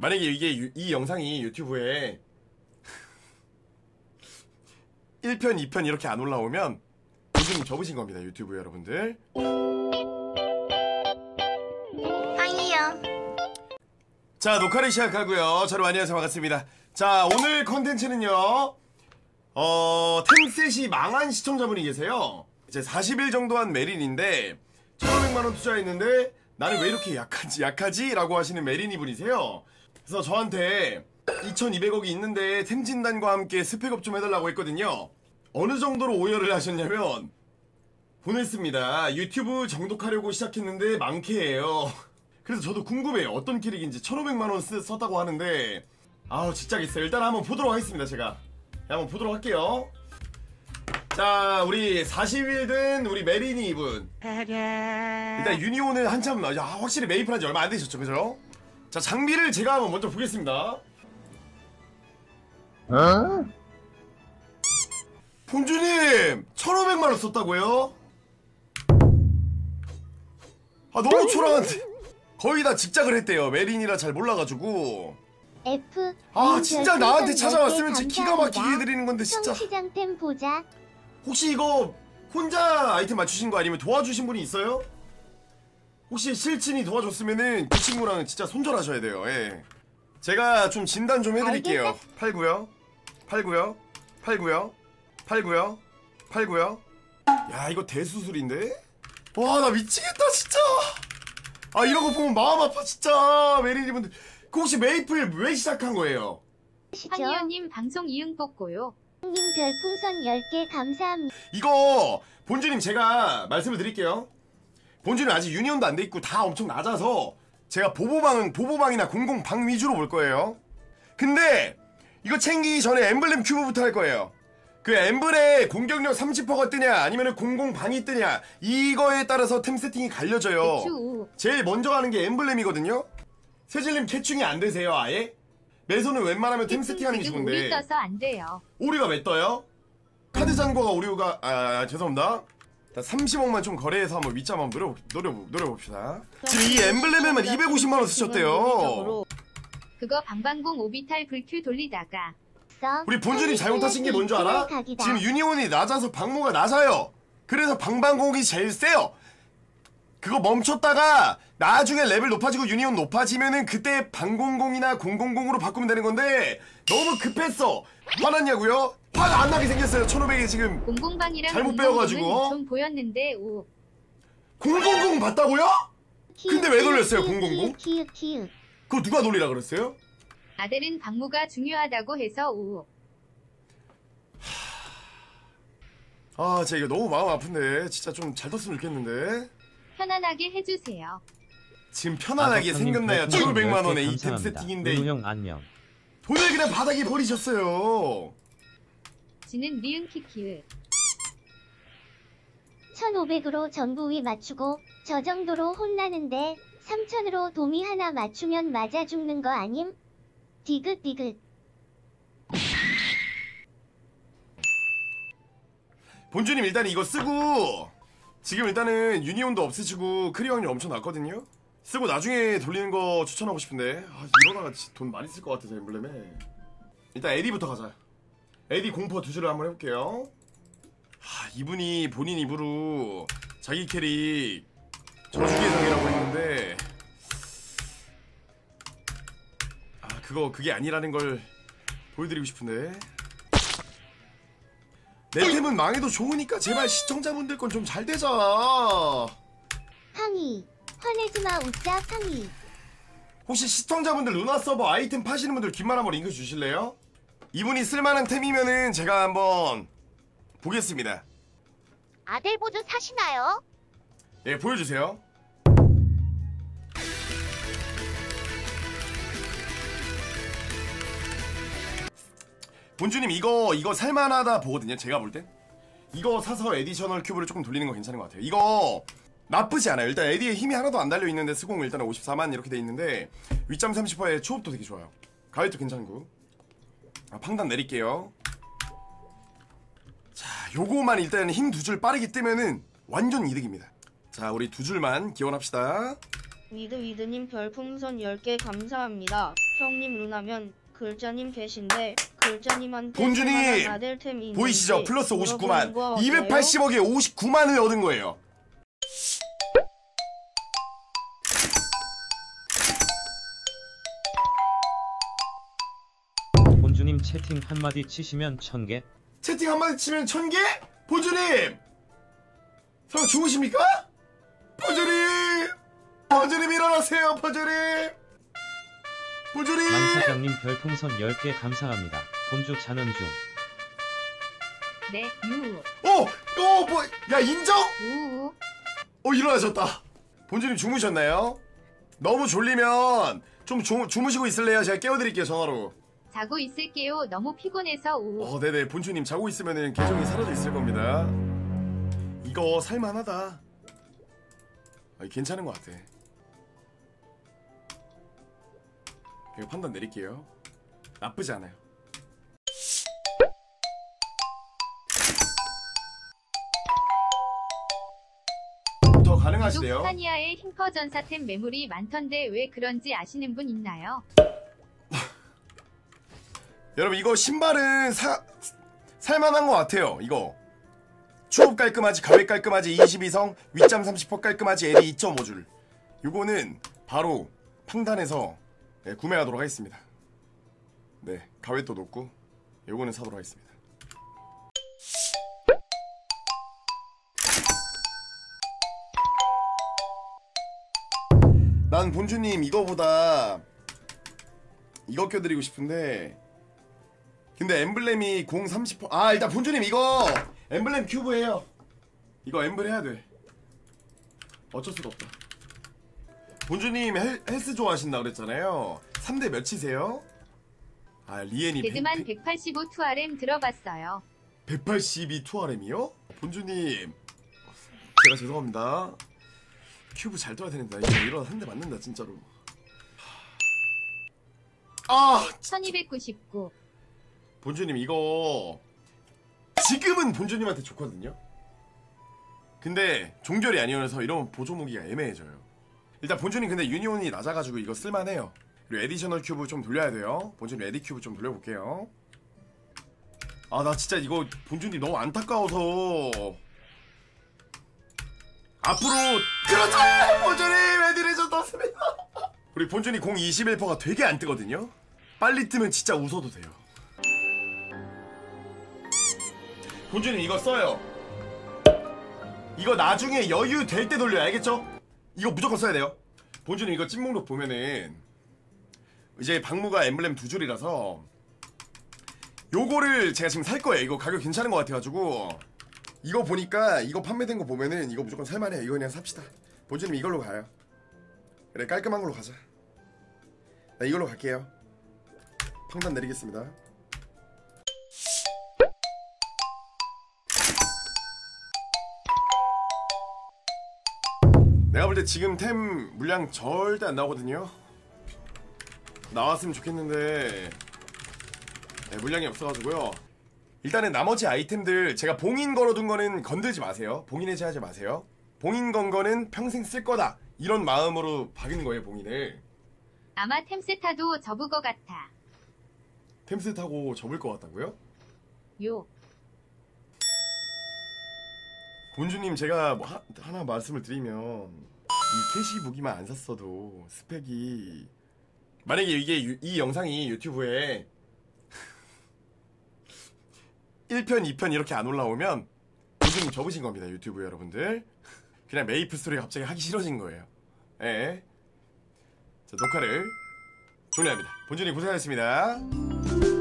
만약에 이게 이 영상이 유튜브에 1편, 2편 이렇게 안 올라오면 요즘 접으신 겁니다, 유튜브 여러분들. 아니요. 자, 녹화를 시작하고요. 여러분 안녕하세요, 반갑습니다. 자, 오늘 컨텐츠는요, 템셋이 망한 시청자분이 계세요. 이제 40일 정도 한 메린인데 1,500만원 투자했는데 나는 왜 이렇게 약하지? 라고 하시는 메린이 분이세요. 그래서 저한테 2,200억이 있는데 템진단과 함께 스펙업 좀 해달라고 했거든요. 어느 정도로 오열을 하셨냐면 보냈습니다. 유튜브 정독하려고 시작했는데 망캐예요. 그래서 저도 궁금해요. 어떤 캐릭인지. 1,500만원 썼다고 하는데 아우 진짜겠어요. 일단 한번 보도록 하겠습니다. 제가 한번 보도록 할게요. 자, 우리 40일 된 우리 메린이 이분, 일단 유니온을 한참 확실히 메이플 한지 얼마 안 되셨죠, 그죠? 자, 장비를 제가 한번 먼저 보겠습니다. 본주님 1,500만원 썼다고요? 아, 너무 초라한데 거의 다 직작을 했대요. 메린이라 잘 몰라가지고. F. 아, 진짜 나한테 찾아왔으면 진짜 기가 막히게 해드리는 건데 진짜. 시장템 보자. 혹시 이거 혼자 아이템 맞추신 거 아니면 도와주신 분이 있어요? 혹시 실친이 도와줬으면은 그 친구랑 진짜 손절하셔야 돼요. 예. 제가 좀 진단 좀 해드릴게요. 8구요, 8구요, 8구요, 8구요, 8구요. 야, 이거 대수술인데? 와, 나 미치겠다 진짜. 아, 이런 거 보면 마음 아파 진짜. 메리니 분들, 그 혹시 메이플 왜 시작한 거예요? 황희연님 방송 이응 뽑고요. 님 별풍선 10개 감사합니다. 이거 본주님 제가 말씀을 드릴게요. 본주님 아직 유니온도 안 돼 있고 다 엄청 낮아서 제가 보보방이나 공공방 위주로 볼 거예요. 근데 이거 챙기기 전에 엠블렘 큐브부터 할 거예요. 그 엠블의 공격력 30%가 뜨냐 아니면 공공방이 뜨냐 이거에 따라서 템 세팅이 갈려져요. 제일 먼저 하는 게 엠블렘이거든요. 세질님 캐충이 안 되세요 아예? 매소는 웬만하면 템 세팅하는 게 좋은데 오류 떠서 안 돼요. 오류가 왜 떠요? 카드 잔고가 오류가 죄송합니다. 30억만 좀 거래해서 한번 윗점 한번 노려봅시다. 지금 이 엠블렘에만 250만원 쓰셨대요. 그거 방방공 오비탈 불큐 돌리다가 우리 본주님 잘못하신 게 뭔지 알아? 지금 유니온이 낮아서 방모가 낮아요. 그래서 방방공이 제일 세요. 그거 멈췄다가 나중에 레벨 높아지고 유니온 높아지면은 그때 방공공이나 공공공으로 바꾸면 되는 건데 너무 급했어. 화났냐고요? 화가 안 나게 생겼어요. 1,500이 지금 공공방이랑 잘못 배워가지고. 좀 보였는데 오. 000 봤다고요? 근데 왜 돌렸어요 000? 그거 누가 돌리라 그랬어요? 아델은 방모가 중요하다고 해서 오. 아, 진짜 이거 너무 마음 아픈데 진짜 좀 잘 떴으면 좋겠는데. 편안하게 해주세요. 지금 편안하게 생겼나요? 1,500만원에 이 템 세팅인데 형 안녕. 돈을 그냥 바닥에 버리셨어요. 지는 리은 키키을 1,500으로 전부위 맞추고 저 정도로 혼나는데 3,000으로 도미 하나 맞추면 맞아 죽는 거 아님? 디귿디귿. 본주님 일단 이거 쓰고 지금 일단은 유니온도 없으시고 크리어 확률 엄청 낮거든요. 쓰고 나중에 돌리는 거 추천하고 싶은데 이러다가 돈 많이 쓸 것 같아서 엠블렘에. 일단 에디부터 가자. 에디 공포 2주를 한번 해볼게요. 이분이 본인 입으로 자기 캐릭 저주기의 정이라고 했는데 그게 아니라는 걸 보여드리고 싶은데. 내 템은 망해도 좋으니까 제발 시청자분들 건 좀 잘 되자. 황희 화내지마 웃자 황희. 혹시 시청자분들 루나 서버 아이템 파시는 분들 귓말 한번 링크 주실래요? 이분이 쓸만한 템이면은 제가 한번 보겠습니다. 아델 보조 사시나요? 예, 보여주세요. 본주님 이거 살만하다 보거든요. 제가 볼 땐 이거 사서 에디셔널 큐브를 조금 돌리는 거 괜찮은 것 같아요. 이거 나쁘지 않아요. 일단 에디에 힘이 하나도 안 달려있는데 스공 일단은 54만 이렇게 돼 있는데 윗점 30%에 초업도 되게 좋아요. 가위도 괜찮고. 팡단 내릴게요. 자, 요거만 일단 힘 2줄 빠르게 뜨면은 완전 이득입니다. 자, 우리 2줄만 기원합시다. 위드님 별풍선 10개 감사합니다. 형님 루나면 글자님 계신데 글자님한테 본준이 아델템 있는데 보이시죠? 플러스 물어보는 59만 거 어때요? 280억에 59만을 얻은 거예요. 본주님 채팅 한마디 치시면 1000개? 채팅 한마디 치면 1000개? 본주님! 설마 죽으십니까? 본주님! 본주님 일어나세요, 본주님! 본주님! 만사장님 별풍선 10개 감사합니다. 본주 자는 중. 네, 유, 야, 인정? 우. 일어나셨다. 본주님 주무셨나요? 너무 졸리면 좀 주무시고 있을래요? 제가 깨워드릴게요, 전화로. 자고 있을게요. 너무 피곤해서 우. 네네. 본주님 자고 있으면은 계정이 사라져 있을 겁니다. 이거 살만하다. 괜찮은 것 같아. 이거 판단 내릴게요. 나쁘지 않아요. 더 가능하시대요. 스타니아의 흰퍼 전사템 매물이 많던데 왜 그런지 아시는 분 있나요? 여러분 이거 신발은 살만한 것 같아요. 이거 추업 깔끔하지, 가획 깔끔하지, 22성, 윗잠 30% 깔끔하지, LE 2.5줄. 요거는 바로 판단해서 구매하도록 하겠습니다. 네, 가획도 높고 요거는 사도록 하겠습니다. 난 본주님 이거보다 이거 껴드리고 싶은데, 근데 엠블렘이 30%. 일단 본주님 이거 엠블렘 큐브예요. 이거 엠블 해야 돼. 어쩔 수가 없다. 본주님 헬스 좋아하신다 그랬잖아요. 3대 몇이세요? 리엔이 데드만 185 2RM 들어봤어요. 182 2RM이요? 본주님 제가 죄송합니다. 큐브 잘 떠야 되는데 이거 일어나 한 대 맞는다 진짜로. 1299. 본주님 이거 지금은 본주님한테 좋거든요. 근데 종결이 아니어서 이런 보조무기가 애매해져요. 일단 본주님 근데 유니온이 낮아가지고 이거 쓸만해요. 그리고 에디셔널 큐브 좀 돌려야 돼요. 본주님 에디 큐브 좀 돌려볼게요. 나 진짜 이거 본주님 너무 안타까워서 앞으로 그렇죠! 본주님 에디레저 떴습니다. 우리 본주님 021%가 되게 안 뜨거든요. 빨리 뜨면 진짜 웃어도 돼요. 본주님 이거 써요. 이거 나중에 여유 될 때 돌려요. 알겠죠? 이거 무조건 써야 돼요. 본주님 이거 찐목록 보면은 이제 방무가 엠블렘 2줄이라서 요거를 제가 지금 살 거예요. 이거 가격 괜찮은 것 같아가지고 이거 보니까 이거 판매된 거 보면은 이거 무조건 살만해요. 이거 그냥 삽시다. 본주님 이걸로 가요. 그래 깔끔한 걸로 가자. 나 이걸로 갈게요. 판단 내리겠습니다. 내가 볼 때 지금 템 물량 절대 안 나오거든요. 나왔으면 좋겠는데 물량이 없어가지고요. 일단은 나머지 아이템들 제가 봉인 걸어둔 거는 건들지 마세요. 봉인 해제하지 마세요. 봉인 건 거는 평생 쓸 거다 이런 마음으로 박은 거예요. 봉인을. 아마 템세타도 접을 것 같아. 템셋하고 접을 것 같다고요? 요. 본주님 제가 뭐 하나 말씀을 드리면 이 캐시 무기만 안 샀어도 스펙이, 만약에 이게 이 영상이 유튜브에 1편 2편 이렇게 안 올라오면 본주님 접으신 겁니다. 유튜브 여러분들 그냥 메이플 스토리가 갑자기 하기 싫어진 거예요. 예. 자, 녹화를 종료합니다. 본주님 고생하셨습니다.